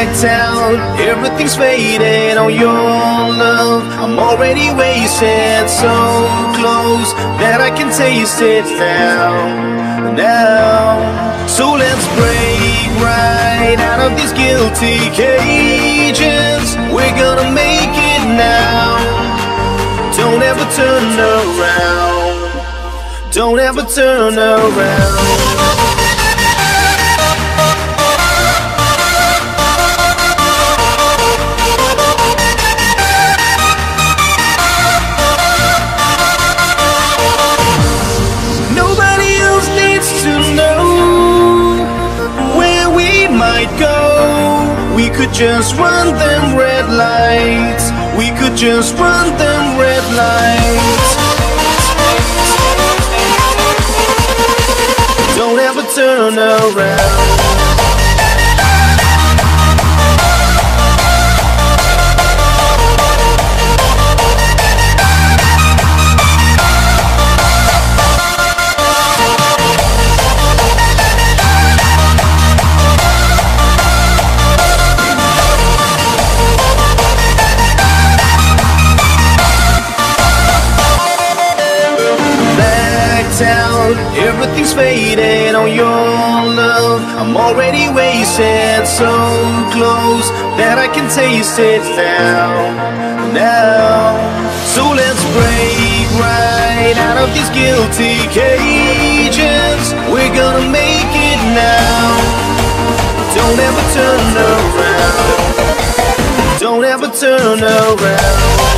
blacked out, everything's fading on your love. I'm already wasted, so close that I can taste it now. So let's break right out of these guilty cages. We're gonna make it now. Don't ever turn around. Don't ever turn around. We could just run them red lights. We could just run them red lights. Don't ever turn around. Out, everything's fading on your love. I'm already wasted, so close that I can taste it now. So let's break right out of these guilty cages. We're gonna make it now. Don't ever turn around. Don't ever turn around.